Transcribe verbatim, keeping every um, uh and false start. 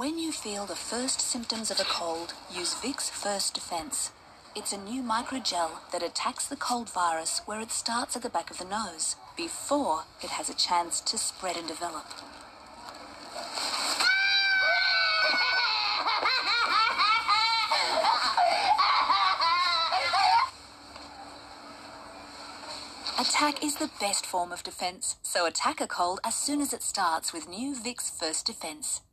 When you feel the first symptoms of a cold, use Vicks First Defense. It's a new microgel that attacks the cold virus where it starts at the back of the nose, before it has a chance to spread and develop. Attack is the best form of defense, so attack a cold as soon as it starts with new Vicks First Defense.